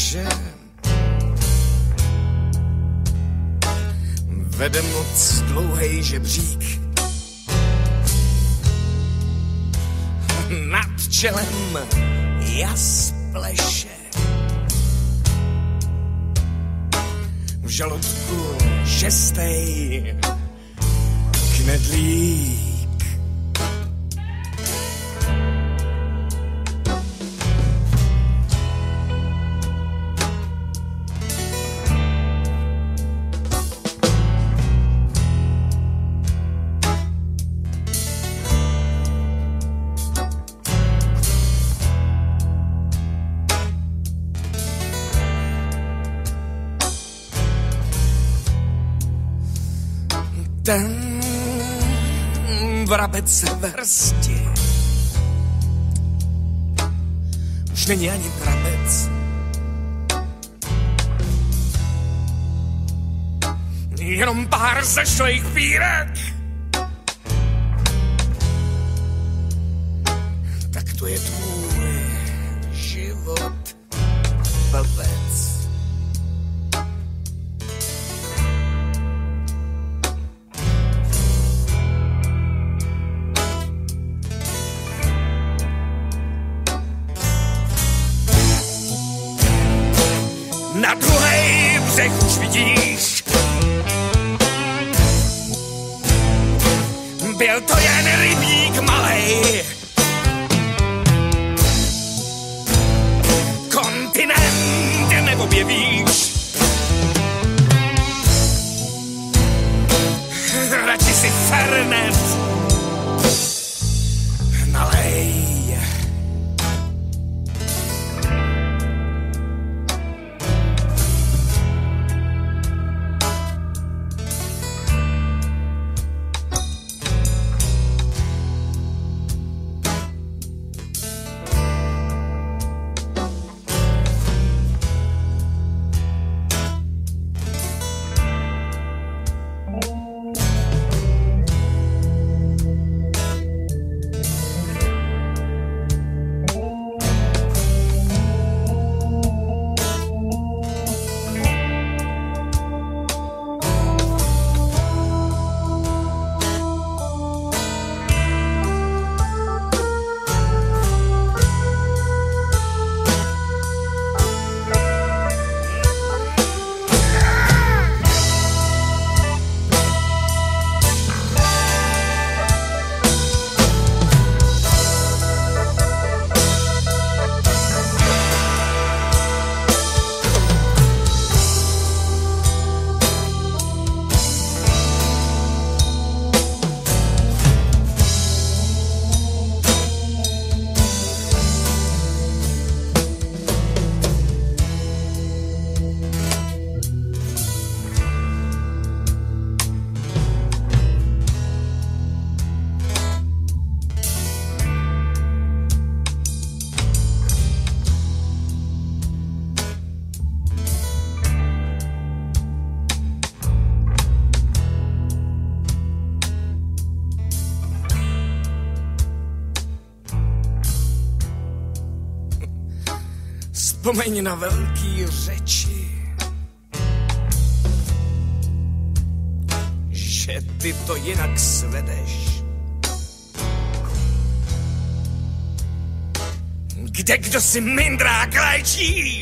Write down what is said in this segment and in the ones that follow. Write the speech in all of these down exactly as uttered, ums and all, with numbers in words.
že vede moc dlouhej žebřík. Nad čelem jas pleše, v žaludku šestej knedlík. Ten vrabec v hrsti už není ani vrabec, jenom pár zešlejch pírek. Tak to je tvůj život, blbec. Na druhej břeh už vidíš, byl to jen rybník malej. Kontinent neobjevíš, radši si fernet nalej. Vzpomeň na velký řeči, že ty to jinak svedeš. Kde kdo si mindrák léčí?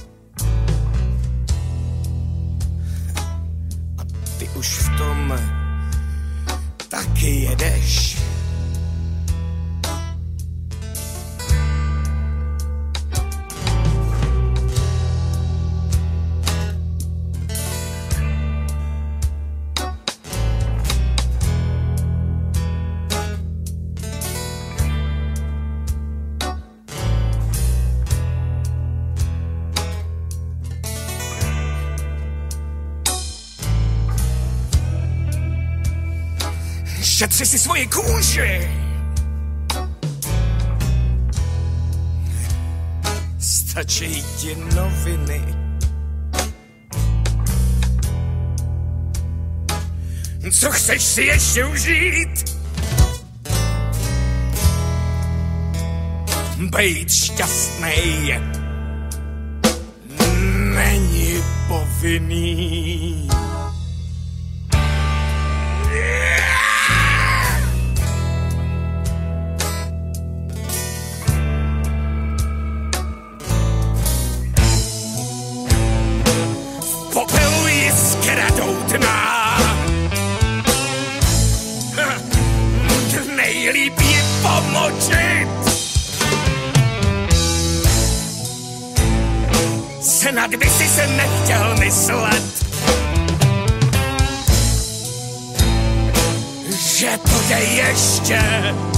A ty už v tom taky jedeš. Šetři si svoji kůži. Stačí ti noviny. Co chceš si ještě užít? Bejt šťastnej není povinný. V popelu jiskra doutná, nejlíp je pomočit. Snad by si se nechtěl myslet, že to jde ještě